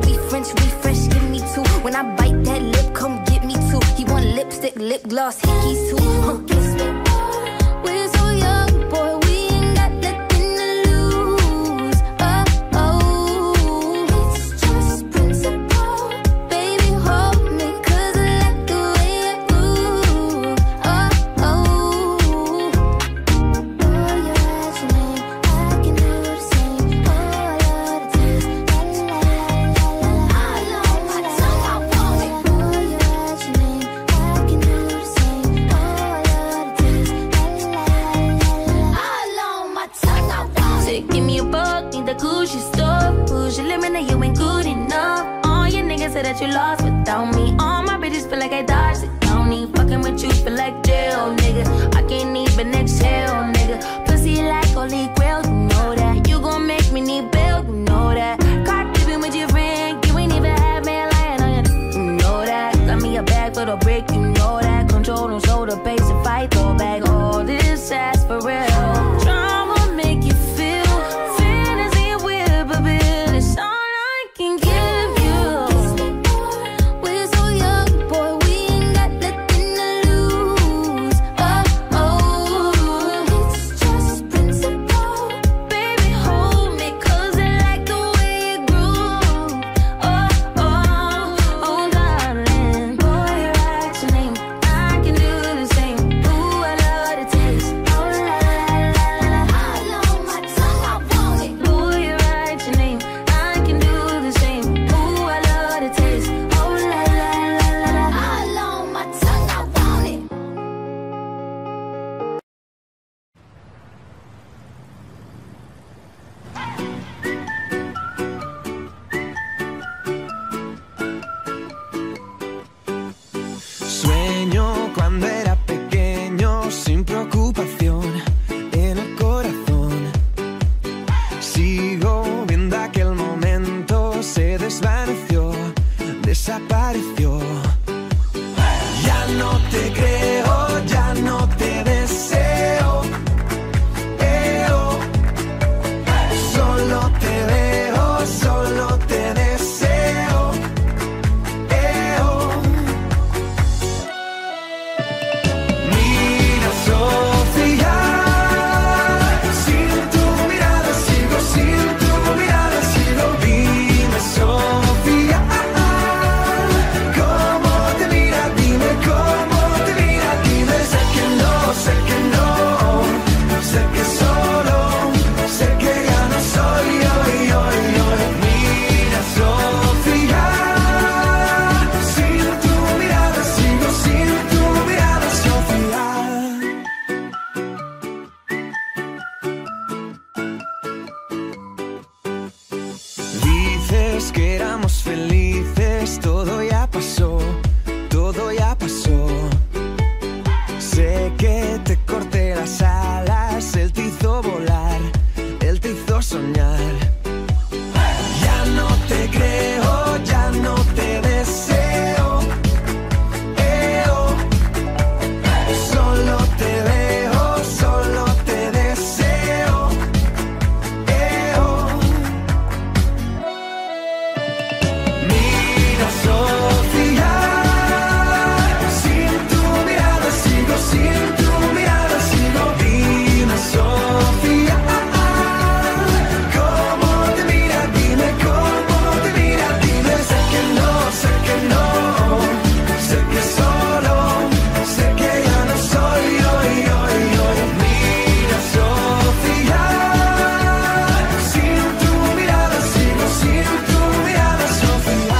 we French, refresh, give me two. When I bite that lip, come get me two. He want lipstick, lip gloss, hickeys too. Kiss me more. We're so young, boy, we ain't got nothing to lose. Oh, oh, it's just principle. Baby, hold me, 'cause I like the way it moves. Oh, oh, oh, your last name, I can do the same. Oh, I love the taste. La la la la la. I love my tongue, I want it. Oh, your last name, I can do the same. Oh, I love the taste. La la la la. I love my tongue, I want it. Say, give me a buck, need the Gucci stuff. Push your limit, now you ain't good enough. All your niggas say that you lost without me. All my bitches feel like I dodged it. Don't need fucking with you, feel like jail, nigga. I can't even exhale, nigga. Pussy like holy grail, you know that. You gon' make me need bail, you know that. Caught dipping with your friend, you ain't even had me lying on you, you know that. Got me a bag for the brick, you know that. Control no shoulder, pace and fight, throw back all this ass for real. Drama make you feel, fantasy will, but it's all I can give you. We're so young, boy, we ain't got nothing to lose. Oh, oh, it's just principle. Baby, hold me, 'cause I like the way it groove. Oh, oh, oh, darling. Boy, your accent name, I can do the same. Ooh, I love the taste. Oh, la, la, la, la. I love my tongue, I want it. Boy, your accent name, I can do the same. Ooh, I love the taste. Oh, la, la, la, la, la. I love my tongue, I want it. Sueño cuando era pequeño, sin preocupación en el corazón. Sigo viendo aquel momento, se desvaneció, desapareció. Ya no te creo, ya no te deseo. Oh. Solo te veo, solo te deseo. Oh. Mira, Sofía, sin tu mirada sigo, sin tu mirada sigo. Dime, Sofía, cómo te mira, dime cómo te mira, dime. Sé que no, sé que no, sé que solo, sé que ya no soy hoy, hoy, hoy. Mira, Sofía, sin tu mirada sigo, sin tu mirada, Sofía. Dices que éramos felices, todo ya pasó, todo ya pasó. Sé que te corté las alas, él te hizo volar, él te hizo soñar. Ya no te creo, ya no te deseo. Oh. Solo te veo, solo te deseo. Oh. Mira, Sofía, sin tu mirada sigo, sin tu mirada sigo. Dime, Sofía, cómo te mira, dime cómo te mira, dime. Sé que no, sé que no, sé que solo, sé que ya no soy hoy, hoy, hoy. Mira, Sofía, sin tu mirada sigo, sin tu mirada, Sofía.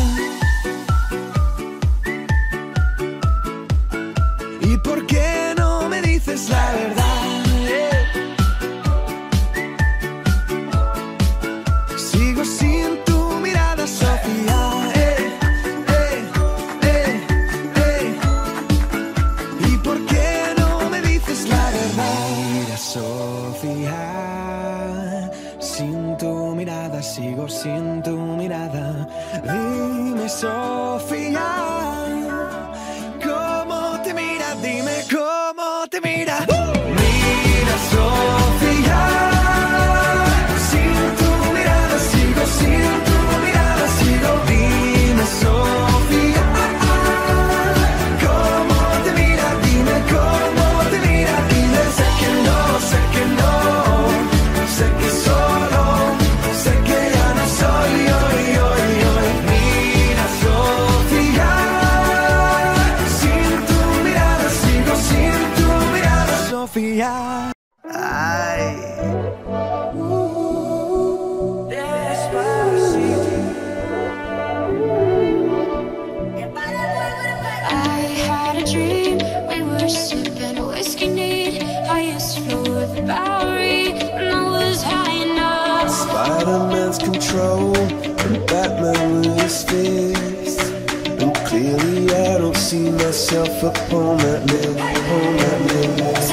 ¿Y por qué no me dices la verdad? Sigo sin tu mirada, Sofía. ¿Y por qué no me dices la verdad? Mira, Sofía, sin tu mirada sigo, sin tu mirada. Dime, Sofía, cómo te mira, dime cómo te mira. Mira, Sofía, sin tu mirada sigo, sin tu mirada sigo. memories fixed, and clearly I don't see myself upon that list, upon that list.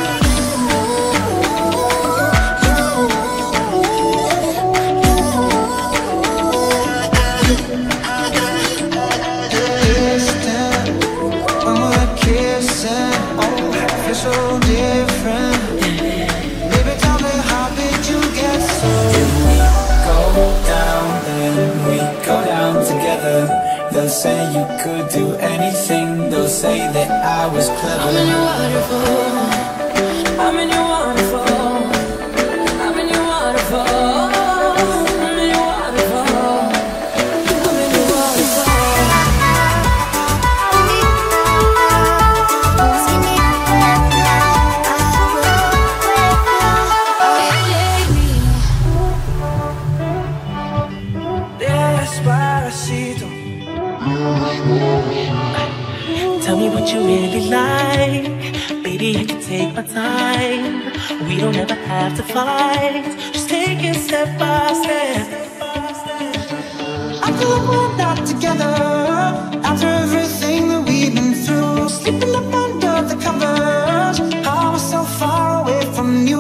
So different. Baby, tell me, how did you get so? If we go down, then we go down together. They'll say you could do anything. They'll say that I was clever. I'm in your waterfall. I'm in your waterfall. I'm in your waterfall. I'm in your waterfall. I'm in your waterfall. Tell me what you really like. Baby, I can take my time. We don't ever have to fight. Just take it step by step. I feel like we're not together after everything that we've been through. Sleeping up under the covers, I was so far away from you.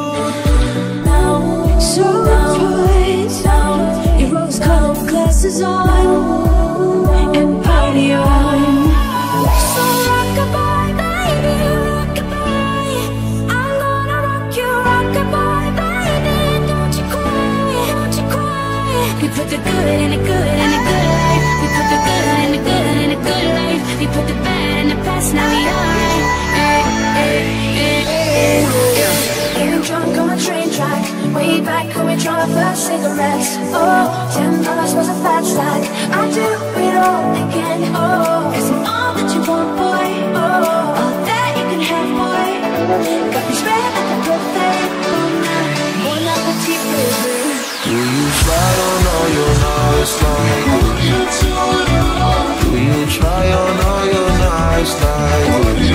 So twice now, your rose-colored glasses on and party on. So rock-a-bye, baby, rock-a-bye. I'm gonna rock you, rock-a-bye, baby. Don't you cry, don't you cry. We put the good in the good in the good life. We put the good in the good in the good life. We put the bad in the past, now we alright. Getting drunk on a train track, way back when we tried our first cigarettes. Oh, $10 was a fat stack. I do it all again. Oh, cause I'm all that you want, boy. Oh, all that you can have, boy. Got me spread like a birthday. Bon appetit, baby. Will you try on all your nice nights? Will you try on all your nice nights?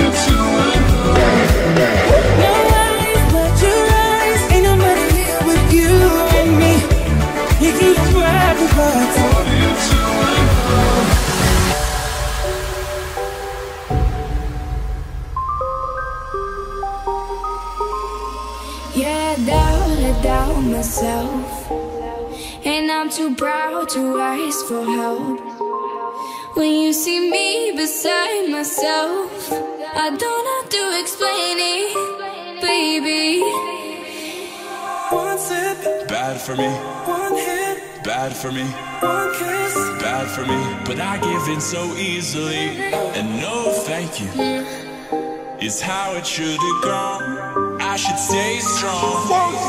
Yeah, I doubt myself, and I'm too proud to ask for help. When you see me beside myself, I don't have to explain it, baby. One sip, bad for me. One hit, bad for me. One kiss, bad for me. But I give in so easily, and no thank you is how it should have gone. I should stay strong.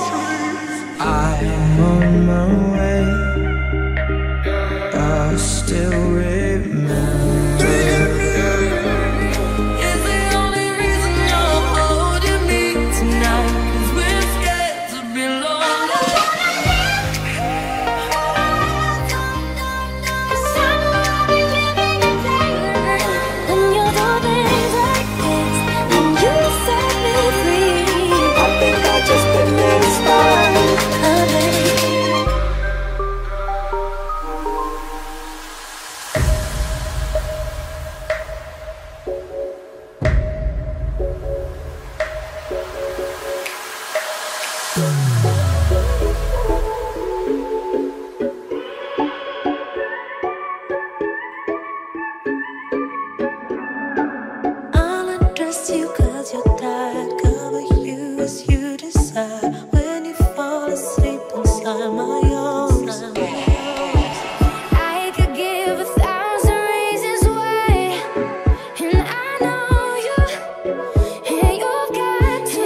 I'm on my way. I still remember. Is the only reason you're holding me tonight, 'cause we're scared to be alone. When you do things like this, when you set me free, I think I just been inspired. I'll undress you 'cause you're tired. Cover you as you decide. When you fall asleep inside my arms, I could give 1,000 reasons why, and I know you, and you've got to.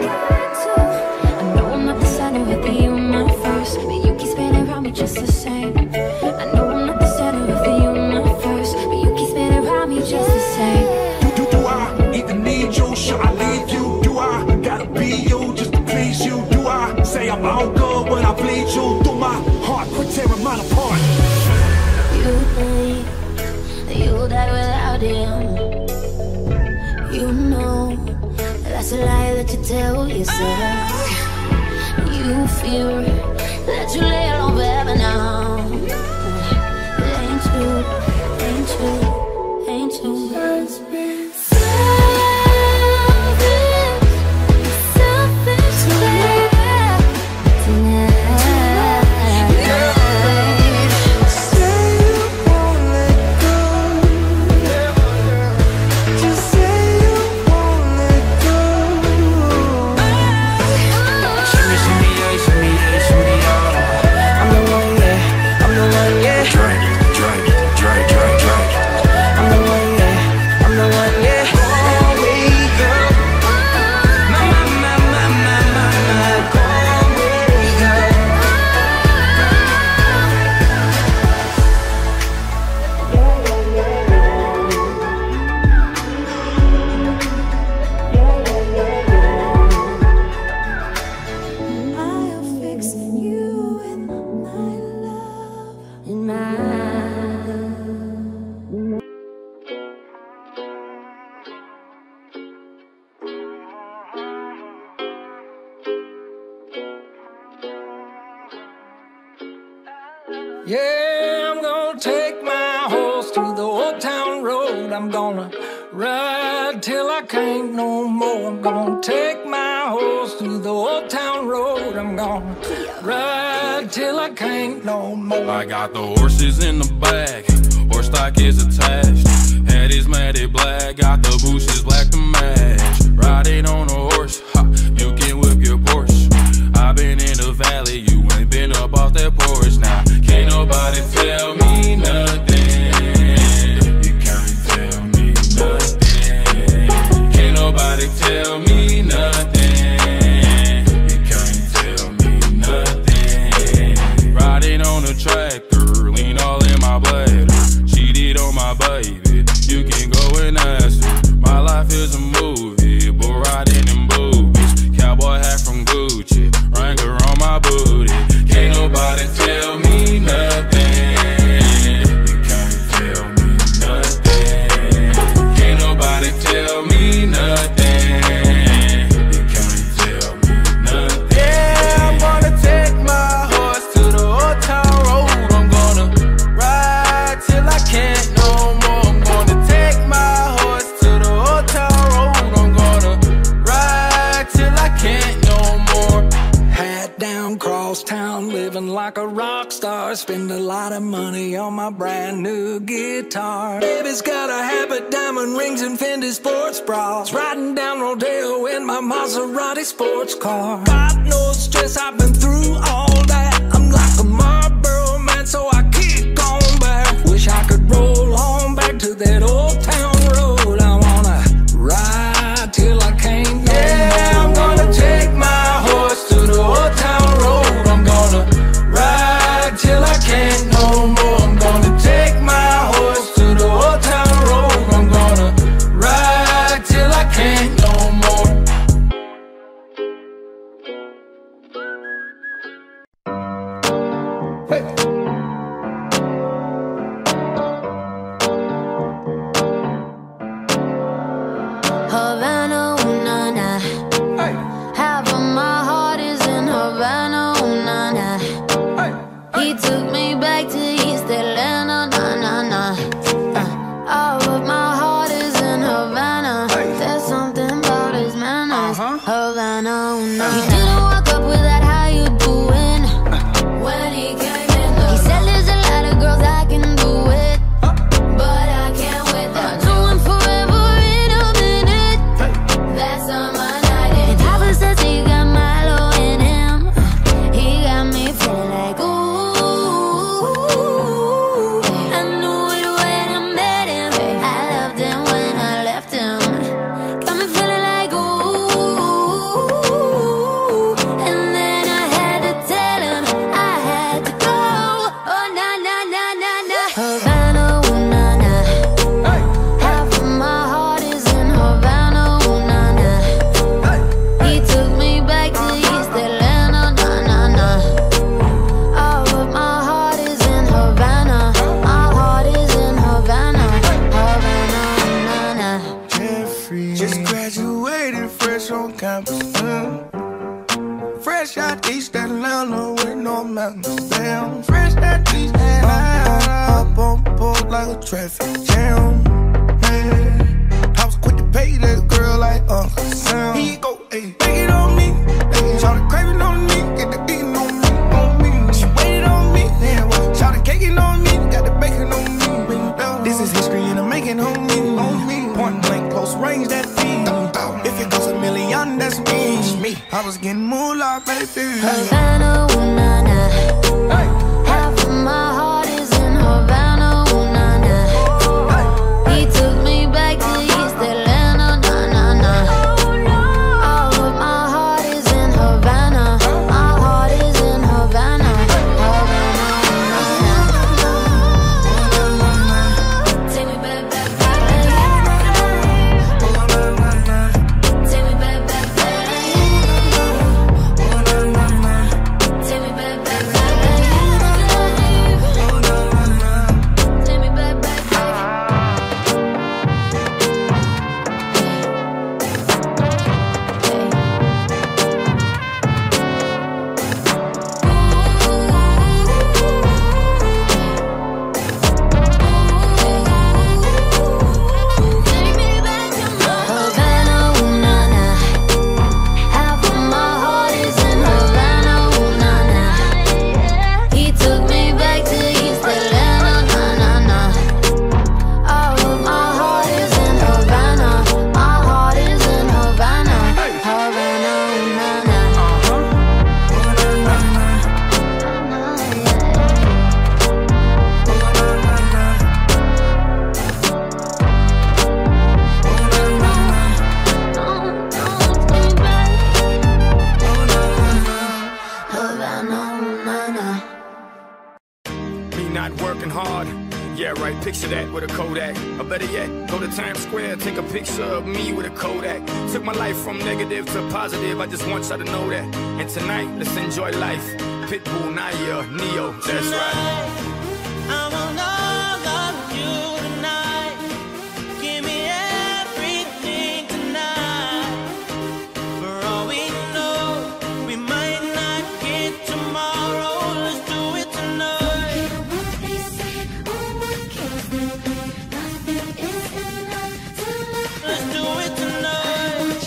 I know I'm not the center of the universe, but you keep spinning around me just the same. I know I'm not the center of the universe, but you keep spinning around me just the same. Do I even need you? Should I leave you? Do I gotta be you just to please you? Do I say I'm all good when I bleed you? Through my heart, quit tearing mine apart. You think that you'll die without him. You know that's a lie that you tell yourself. You fear that you lay alone forever now. I'm gonna ride till I can't no more. I'm gonna take my horse through the old town road. I'm gonna ride till I can't no more. I got the horses in the back, horse stock is attached. Head is matted black, got the bushes black to match. Riding on a horse, ha, you can whip your Porsche. I've been in the valley, you ain't been up off that porch. Now, can't nobody tell me nothing. You can't tell me nothing. Can't nobody tell me nothing. You can't tell me nothing. Riding on a tractor, lean all in my bladder. Cheated on my baby, you can go and ask her. My life is a movie, but riding in boobies. Cowboy hat from Gucci, Wrangler on my booty. Can't nobody tell me nothing. You can't tell me nothing. Can't nobody tell me nothing. You can't tell me nothing. Yeah, I'm gonna take my horse to the old town road. I'm gonna ride till I can't no more. I'm gonna take my horse to the old town road. I'm gonna ride till I can't no more. Hat down, cross town, living like a rock star. Spend a lot of money on my brand new guitar. Baby's got a habit, diamond rings and Fendi sports bras. Riding down Rodeo in my Maserati sports car. Got no stress, I've been through all that. I'm like a Marlboro man, so I keep going back. Wish I could roll on back to that old town road. I wanna ride till I can't no Yeah, I'm gonna take my horse to the old town road. I'm gonna ride till I can't no more. I'm gonna take my horse to the old town road. I'm gonna ride till I can't no more. Havana, ooh, nah, nah. Half of my heart is in Havana, ooh, nah, nah. He took me back to East Atlanta, nah, nah, nah. All of my heart is in Havana. There's something about his manners. Havana, ooh, nah, nah. He didn't walk up with that, how you doing? When he came in, he said there's a lot of girls I can do it, but I can't with them. Do one forever in a minute. That's on my night. And Papa says he got Milo in him. He got me feeling like ooh. I knew it when I met him. I loved him when I left him. Got me feeling like ooh. And then I had to tell him I had to go. Oh na na na na na. Havana, ooh, na na. Half of my heart is in Havana, ooh, na na. He took me back to East Atlanta, nah, nah, nah. All of my heart is in Havana. My heart is in Havana. Havana, nah, nah. Jeffrey, just graduated fresh on campus. Fresh out East Atlanta with no mountains down. Fresh out East Atlanta, up on board like a traffic jam. Man, I was quick to pay that girl like Uncle Sam. He go, ayy, take it on me. Ayy, shout it craving on me, get the eating on me, on me. She waited on me, damn, shout it caking on me, got the bacon on me. This is history and I'm making on me, on me. Point blank, close range, that feed. If it goes a million, that's me. I was getting moolah, baby. Havana, ooh, na na. Half of my heart is in Havana, ooh, na na. He took me back to East Atlanta, nah, nah, nah. All of my heart is in Havana. My heart is in Havana. Havana, ooh, na na. Take me back, back, back. Take me back, back, back. Yeah, right, picture that with a Kodak. Or better yet, go to Times Square, take a picture of me with a Kodak. Took my life from negative to positive, I just want y'all to know that. And tonight, let's enjoy life. Pitbull, Naya, Neo, that's right. I want all of you tonight. Give me everything tonight. For all we know, we might not get tomorrow. Let's do it tonight. Let's do it tonight.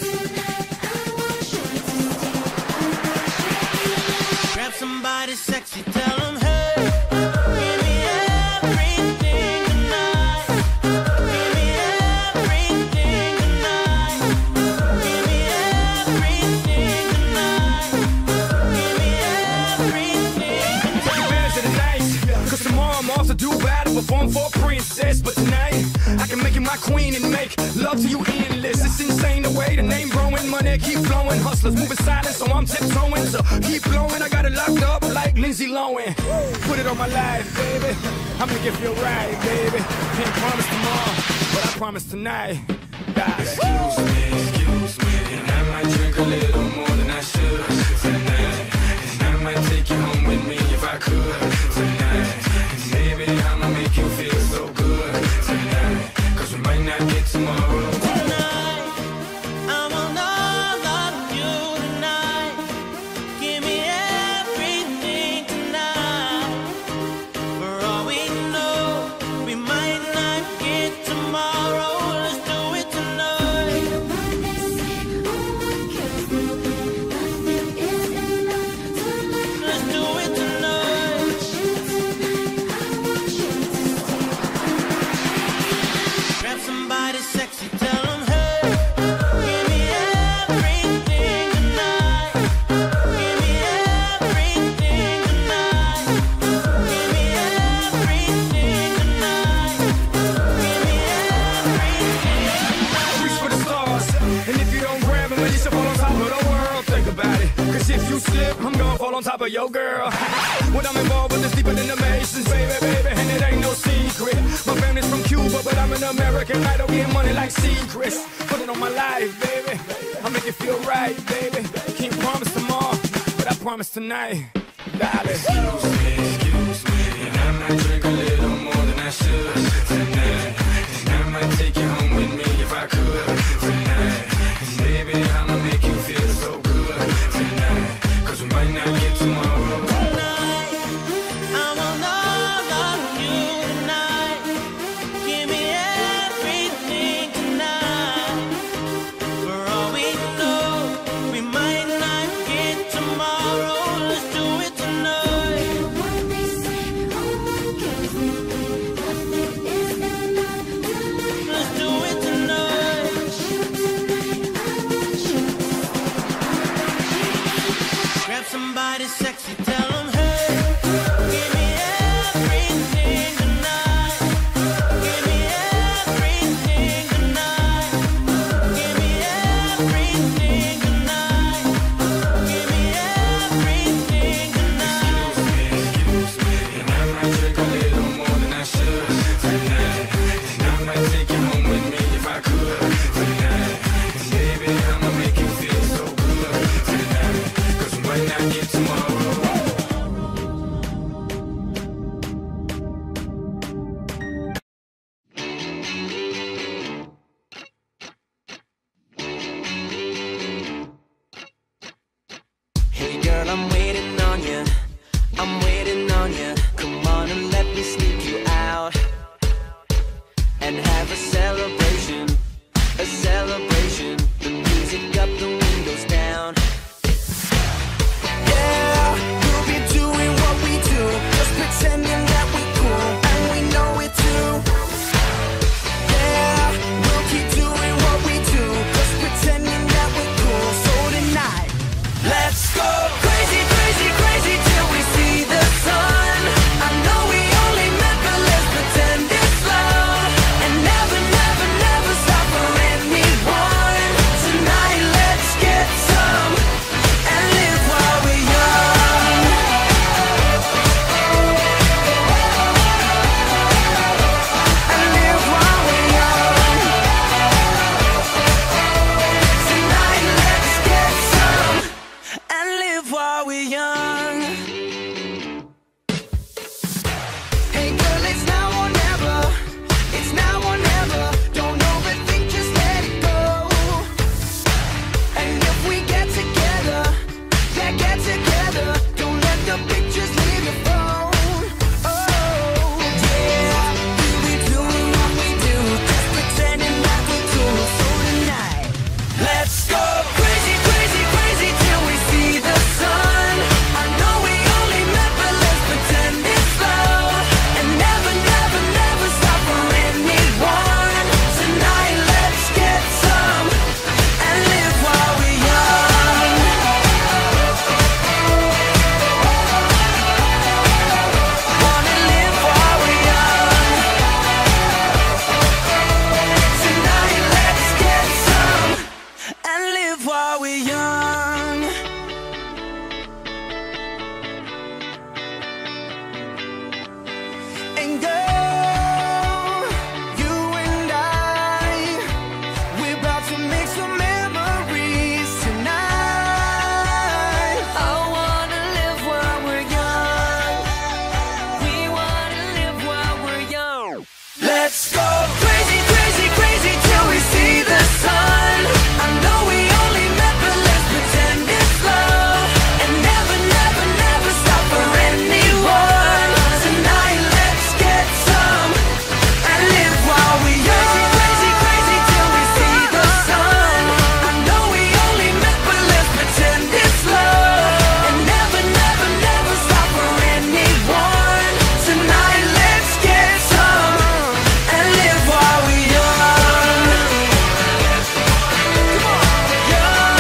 Grab somebody sexy, tell them, hey, give me everything tonight. Give me everything tonight. Give me everything tonight. Give me everything. Take advantage of the night, cause tomorrow I'm off to Dubai to perform for a princess. But tonight, I can make you my queen and make love to you endless. It's insane the way the name growing, money keep flowing. Hustlers moving silent, so I'm tiptoeing. So keep blowing, I got it locked up like Lindsay Lohan. Put it on my life, baby. I'm gonna give you a ride, baby. Can't promise tomorrow, but I promise tonight. Excuse me, and I might drink a little more than I should tonight. And I might take you home with me if I could tonight. And maybe I'ma make you feel so good tonight, cause we might not get tomorrow. Tonight, I want all of you tonight. Give me everything tonight. For all we know, we might not get tomorrow. Let's do it tonight. Let's do it tonight. Grab somebody sexy, tell them, hey, give me everything tonight. Give me everything tonight. Give me everything tonight. Give me everything. Reach for the stars, and if you don't grab them, then you should fall on top of the world. Think about it, cause if you slip, I'm gonna fall on top of your girl. What I'm involved with is deeper than the Masons, baby, and it ain't no secret. My family's from Cuba, but I'm an American idol, getting money like secrets. Put it on my life, baby, I'll make it feel right, baby. Can't promise tomorrow, but I promise tonight. Darling. Excuse me, and I might drink a little more than I should tonight. And I might take you home with me if I could tonight. And baby, I'ma make you feel so good tonight, cause we might not get tomorrow. Tonight, I want all of you tonight. Give me everything tonight. For all we know, we might not get tomorrow. Let's do it tonight. Let's go crazy, crazy, crazy till we see the sun. I know we only met, but let's pretend it's love. And never, never, never stop for anyone. Tonight let's get some and live while we young. Crazy, crazy, crazy till we see the sun. I know we only met, but let's pretend it's love. And never, never, never stop for anyone. Tonight let's get some and live while we young. Come on, young.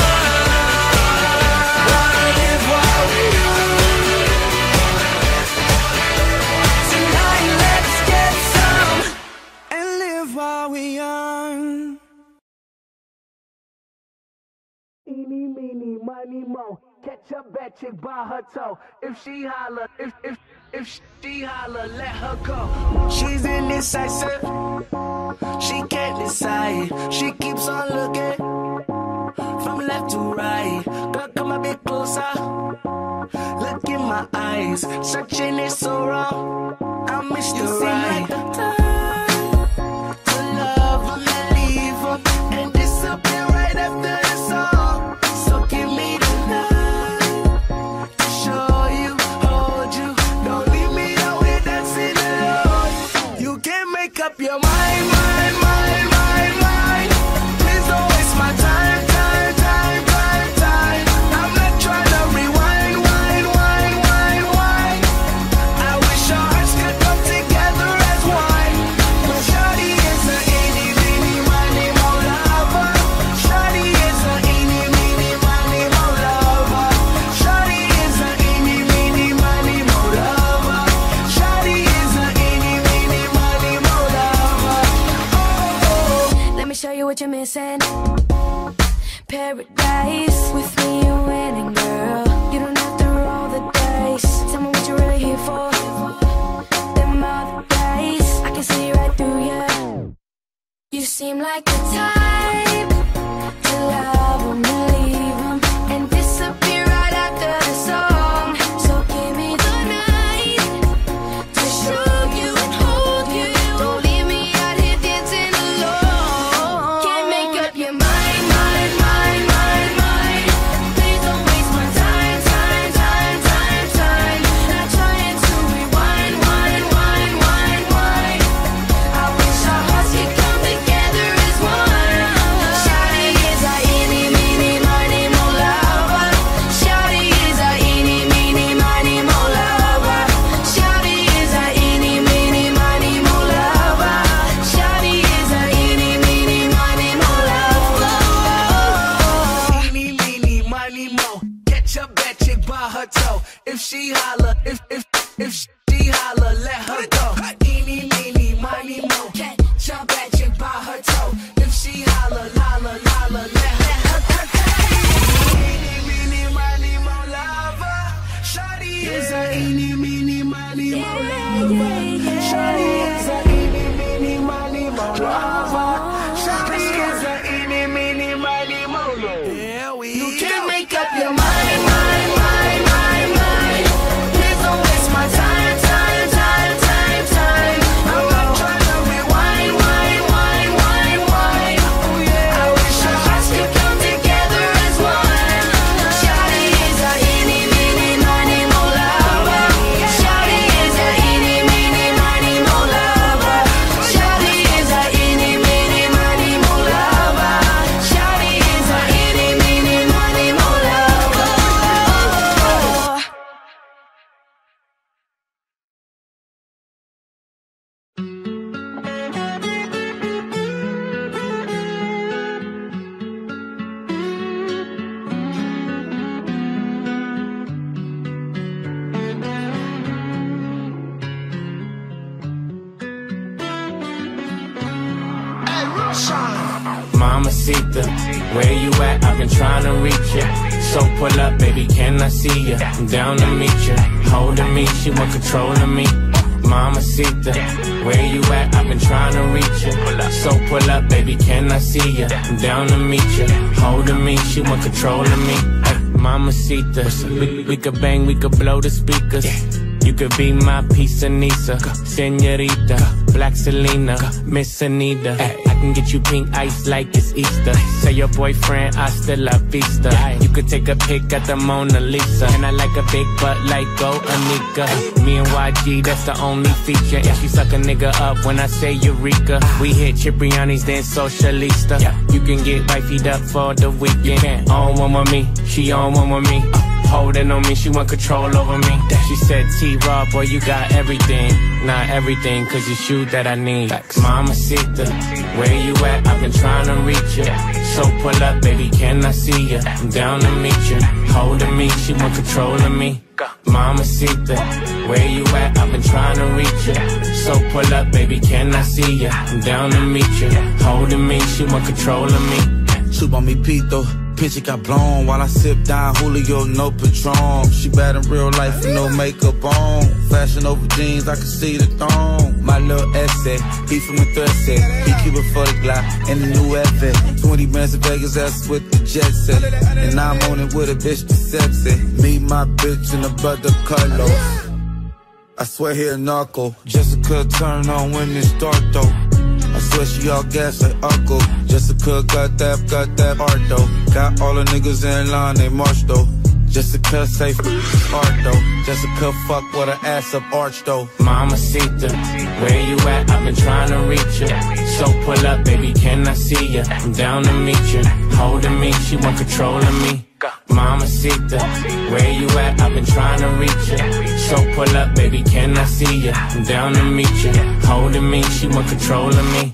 Wanna live while we young. Tonight let's get some and live while we young. Eeny, meeny, miny, mo. Catch a bad chick by her toe. If she holler, if she holler, let her go. She's indecisive. She can't decide. She keeps on looking from left to right. Girl, come a bit closer. Look in my eyes. Searching is so wrong. I miss you right. Like the time to love 'em and leave 'em and disappear right after the song. So give me the night to show you, hold you. Don't leave me out here dancing alone. You can't make up your mind, mind, mind, mind, mind. Please don't waste my time, time, time, time, time. I'm not trying to rewind, wind, wind, wind, wind. I wish our hearts could come together as one. But shawty is a eeny, meeny, miny, mo lover. Shawty is a eeny, meeny, miny, mo lover. Shawty is a eeny, meeny, miny, mo lover. Shawty is a eeny, meeny, miny, mo lover. Oh. Let me show you what you're missing. Paradise. With me you're winning, girl. You don't have to roll the dice. Tell me what you're really here for. Them other days, I can see right through you. You seem like the type to love 'em and leave 'em and disappear right after the song. So give me the night to show you and hold you. Don't leave me out here dancing alone. Can't make up your mind, mind, mind, mind, mind. Please don't waste my time, time, time, time, time. Not trying to rewind, wind, wind, wind, wind. I wish our hearts could come together as one. Shawty is a eeny, meeny, miny, mo lover. Shawty is a eeny, meeny, miny, mo lover. Shawty is a eeny, meeny, miny, mo lover. Shawty is a eeny, meeny, miny, mo lover. Eeny, meeny, miny, mo. Catch a bad chick by her toe. If she holler, if she holler, let her go. Eeny, meeny, miny, mo. Catch a bad chick by her toe. If she holler, holler, holler, let her go. Eeny, meeny, miny, mo lover. Shawty is a eeny, meeny, miny, mo lover. Shawty is a eeny, meeny, miny, mo lover. Shawty is a eeny, meeny, miny, mo lover. You can't make up your mind, mind, mind, mind, mind. Please don't waste my time, time, time, time, time. I'm not trying to rewind, wind, wind, wind, wind. I wish our hearts could come together as one. Shawty is a eeny, meeny, miny, mo lover. Shawty is a eeny, meeny, miny, mo lover. Shawty is a eeny, meeny, miny, mo lover. Shawty is a eeny, meeny, miny, mo lover. Mamacita, where you at? I've been trying to reach you. So pull up, baby, can I see you? I'm down to meet you. Holding me, she want control of me. Mamacita, where you at? I've been trying to reach you. So pull up, baby, can I see you? I'm down to meet you. Holding me, she want control of me. Mamacita, we could bang, we could blow the speakers. You could be my piece of Nisa, senorita, Black Selena, Miss Anita. I can get you pink ice like it's Easter. Say your boyfriend, hasta la vista. You could take a pic at the Mona Lisa. And I like a big butt like Go Anika. Me and YG, that's the only feature. And she suck a nigga up when I say Eureka. We hit Cipriani's, then Socialista. You can get wifey'd up for the weekend. On one with me, she on one with me. Holding on me, she want control over me. She said, T-Raw, boy, you got everything. Not everything, cause it's you that I need. Mamacita, where you at? I've been trying to reach you. So pull up, baby, can I see you? I'm down to meet you. Holding me, she want control of me. Mamacita, where you at? I've been trying to reach you. So pull up, baby, can I see you? I'm down to meet you. Holding me, she want control of me. Chupa mi pito, pinche cablon. While I sip down Julio, no Patron. She bad in real life with no makeup on. Fashion over jeans, I can see the thong. My little essay, he from the 13. He keep it for the Glock and the new effort. 20 minutes in Vegas, that's with the jet set. And I'm on it with a bitch that's sexy. Me, my bitch, and the brother Carlos. I swear he a narco. Jessica turn on when it's dark though. I swear she all gas like Uncle. Jessica got that heart though. Got all the niggas in line, they march though. Jessica say art though. Jessica fuck with her ass up arch though. Mamacita, where you at? I've been trying to reach you. So pull up, baby, can I see you? I'm down to meet you. Holding me, she want control of me. Mamacita, where you at? I've been trying to reach you. So pull up, baby, can I see you? I'm down to meet you. Holding me, she want control of me.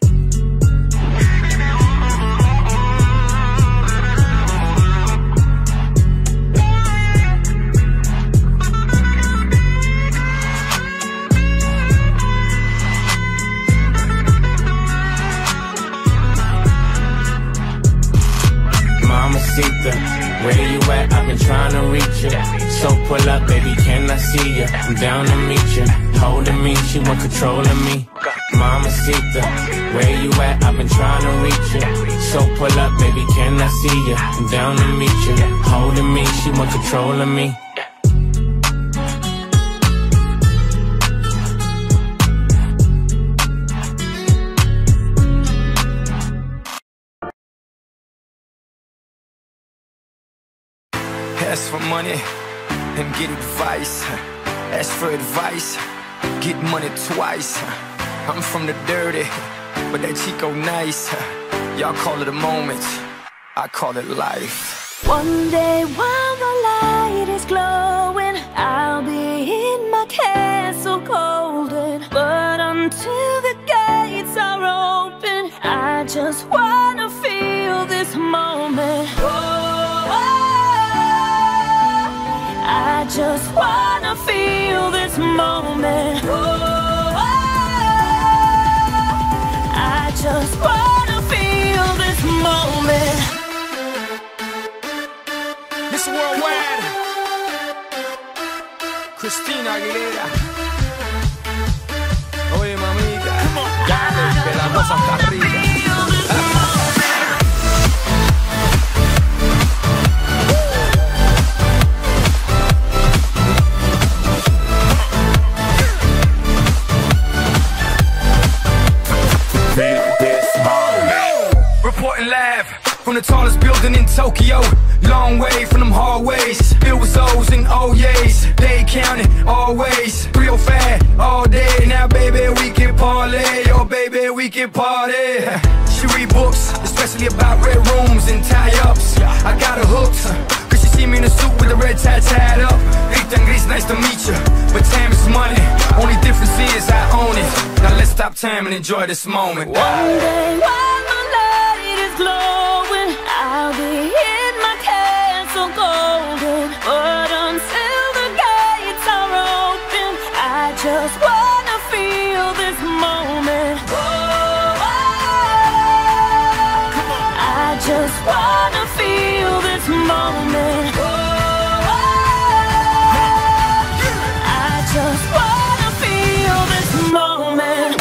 Mamacita, where you at? I've been trying to reach you. So pull up, baby, can I see you? I'm down to meet you. Holding me, she want control of me. Mamacita, where you at? I've been trying to reach you. So pull up, baby, can I see you? I'm down to meet you. Holding me, she want control of me. Ask for money and get advice. Ask for advice, get money twice. I'm from the dirty, but that Chico nice. Y'all call it a moment, I call it life. One day while the light is glowing, I'll be in my castle golden. But until the gates are open, I just wanna feel this moment. I just wanna feel this moment. I just wanna feel this moment. Miss Worldwide, Christina Aguilera. Oye, mamita, dale, que la cosa está rica. Reporting live from the tallest building in Tokyo. Long way from them hallways, filled with O's and O's. They counting always, real fat all day. Now baby we can parlay, oh baby we can party. She read books, especially about red rooms and tie-ups. I got her hooked, cause she see me in a suit with the red tie tied up. Rita and Gris, nice to meet you, but time is money. Only difference is I own it. Now let's stop time and enjoy this moment. One day while the light is glowing, I'll be in my castle golden. But until the gates are open, I just wanna feel this moment. I just wanna feel this moment. I just wanna feel this moment.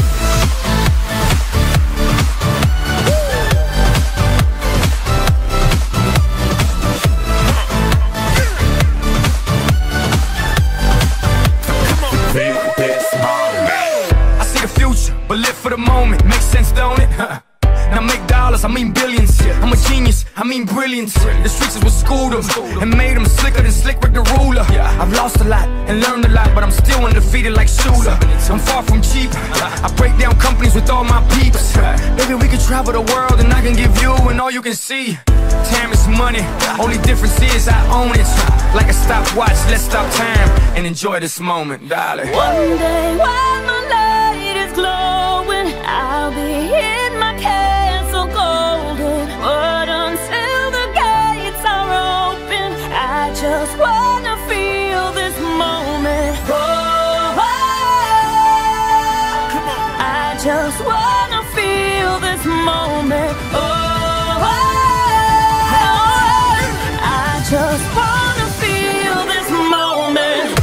moment. Makes sense, don't it? Now make dollars, I mean billions. I'm a genius, I mean brilliance. The streets is what schooled them and made them slicker than Slick Rick the Ruler. I've lost a lot and learned a lot, but I'm still undefeated like Shooter. I'm far from cheap, I break down companies with all my peeps. Maybe we could travel the world and I can give you and all you can see. Time is money, only difference is I own it. Like a stopwatch, let's stop time and enjoy this moment, darling. One day while my light is glowing, I'll be in my castle golden. But until the gates are open, I just wanna feel this moment. Oh, I just wanna feel this moment. Oh, I just wanna feel this moment.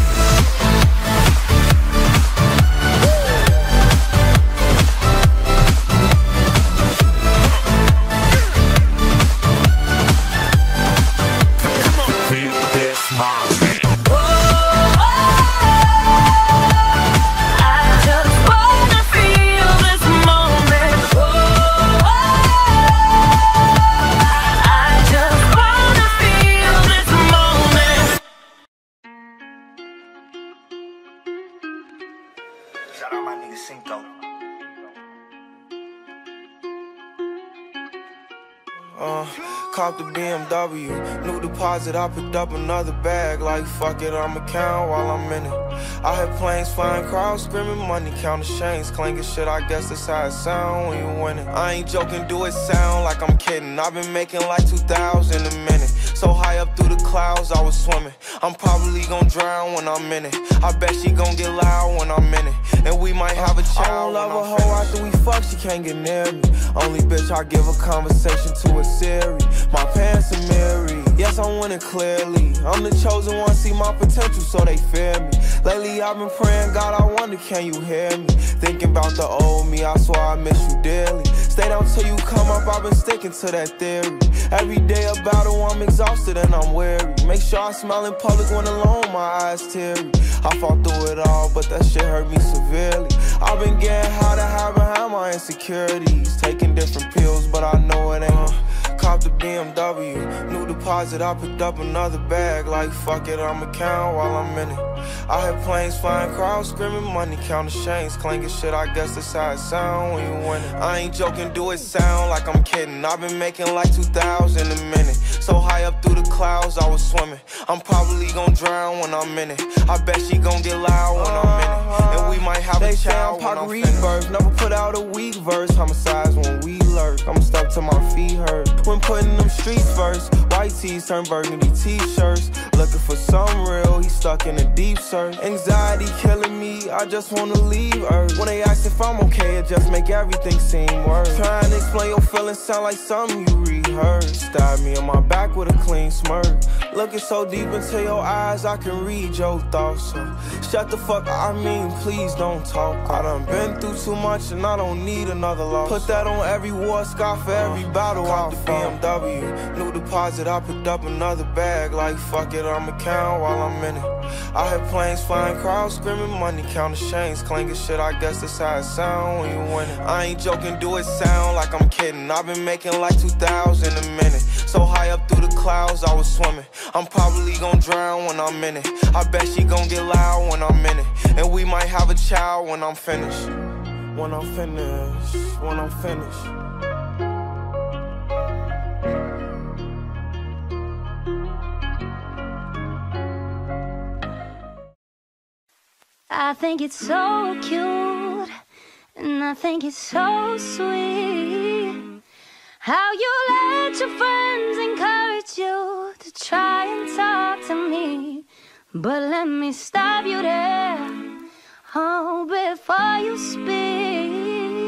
Shout out my nigga Cinco. Cop the BMW, new deposit, I picked up another bag. Like fuck it, I'ma count while I'm in it. I hear planes flying, crowds screaming, money counting chains, clanking shit. I guess that's how it sound when you win it. I ain't joking, do it sound like I'm kidding. I've been making like 2,000 a minute. So high up through the clouds, I was swimming. I'm probably gon' drown when I'm in it. I bet she gon' get loud when I'm in it. And we might have a child. I don't love a hoe after we fuck, she can't get near me. Only bitch I give a conversation to is Siri. My pants are mirrored. Yes, I'm winning clearly. I'm the chosen one, see my potential, so they fear me. Lately I've been praying, God, I wonder, can you hear me? Thinking about the old me, I swear I miss you dearly. Stay down till you come up, I've been sticking to that theory. Every day a battle, I'm exhausted and I'm weary. Make sure I smile in public when alone, my eyes teary. I fought through it all, but that shit hurt me severely. I've been getting high to hide behind my insecurities. Taking different pills, but I know it ain't. Cop the BMW, new deposit, I picked up another bag. Like fuck it, I'ma count while I'm in it. I hear planes flying, crowds screaming, money counting chains, clanking shit. I guess that's how it sound when you win it. I ain't joking, do it sound like I'm kidding. I've been making like 2,000 a minute. So high up through the clouds, I was swimming. I'm probably gon' drown when I'm in it. I bet she gon' get loud when I'm in it. And we might have a child when I'm finished. Never put out a weak verse, homicides when we lurk. I'm stuck till my feet hurt. When putting them streets first, white tees turn burgundy t-shirts. Looking for some real, he stuck in a deep search. Anxiety killing me, I just wanna leave Earth. When they ask if I'm okay, it just make everything seem worse. Trying to explain your feelings sound like something you rehearsed. Stab me on my back with a clean smirk. Looking so deep into your eyes, I can read your thoughts. So shut the fuck up, I mean, please don't talk. I done been through too much and I don't need another loss. Put that on every war scar for every battle. Cop the BMW, new deposit, I picked up another bag. Like fuck it, I'ma count while I'm in it. I hear planes flying, crowds screaming, money counting chains, clanking shit. I guess that's how it sound when you win it. I ain't joking, do it sound like I'm kidding. I've been making like 2,000 a minute. So high up through the clouds, I was swimming. I'm probably gon' drown when I'm in it. I bet she gon' get loud when I'm in it. And we might have a child when I'm finished. When I'm finished, when I'm finished. I think it's so cute, and I think it's so sweet how you let your friends encourage you to try and talk to me. But let me stop you there, oh, before you speak.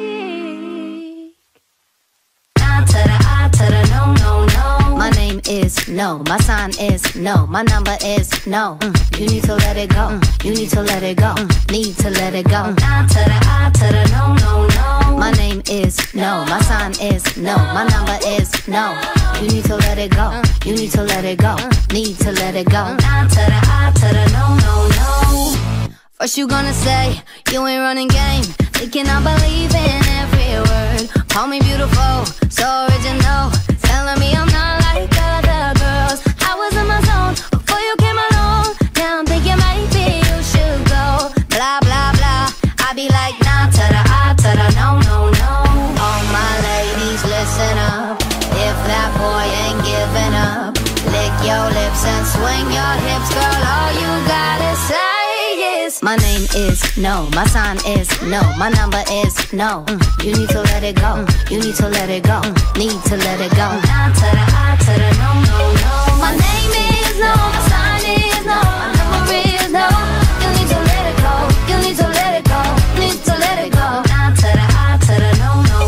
I to the I to the no, no, no. My name is no, my sign is no, my number is no. You need to let it go, you need to let it go, need to let it go. I to the no, no, no. My name is no, my sign is no, my number is no. You need to let it go, you need to let it go, need to let it go. I to the no, no, no. First you gonna say you ain't running game, thinking I believe in every word. Call me beautiful, so original, telling me I'm not like other girls. I was in my zone before you came along. Now I'm thinking maybe you should go. Blah blah blah, I be like nah to the I to the no no no. All my ladies listen up, if that boy ain't giving up, lick your lips and swing your hips, girl. All you gotta say. My name is no, my sign is no, my number is no. You need to let it go, you need to let it go, need to let it go. Nah to the I to the no, no, no. My name is no, my sign is no, my number is no. You need to let it go, you need to let it go, need to let it go. Nah to the I to the no, no,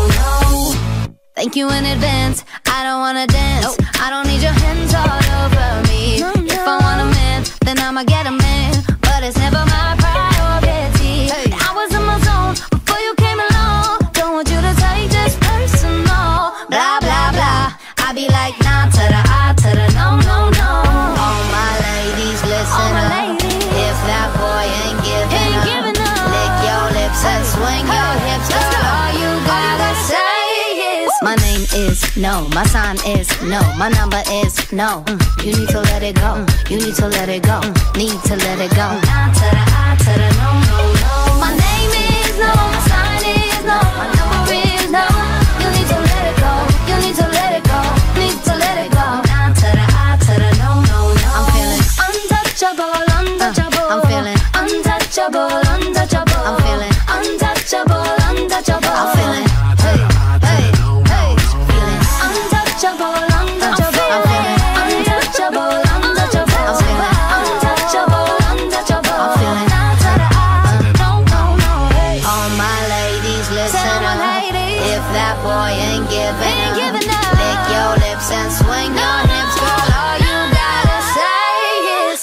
no. Thank you in advance, I don't wanna dance, I don't need your hands all over me. If I want a man, then I'ma get a man, but it's never my priority. I was in my zone before you came along, don't want you to take this personal. Blah blah blah, I be like nah to the I to the no no no. All my ladies listen up, if that boy ain't giving up, lick your lips and swing your hips, girl. All you gotta say is my name is no, my sign is no, my number is no. You need to let it go, you need to let it go, need to let it go. Nah to the I to the no no no. My name is no, my sign is no, my number is no. You need to let it go, you need to let it go, need to let it go. Nah to the I to the no no no. I'm feeling untouchable, untouchable. I'm feeling untouchable, untouchable. I'm feeling untouchable, untouchable. I'm feeling hey hey hey, feeling untouchable, untouchable. I'm feeling untouchable, untouchable. I'm feeling untouchable, untouchable. I'm feeling nah to the I, no no no. All my ladies listen up, if that boy ain't giving up, lick your lips and swing your hips, girl. All you gotta say is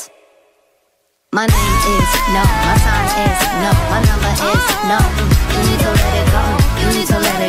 my name is no, my sign is no, my number is no. You need to let it go, you need to let it go.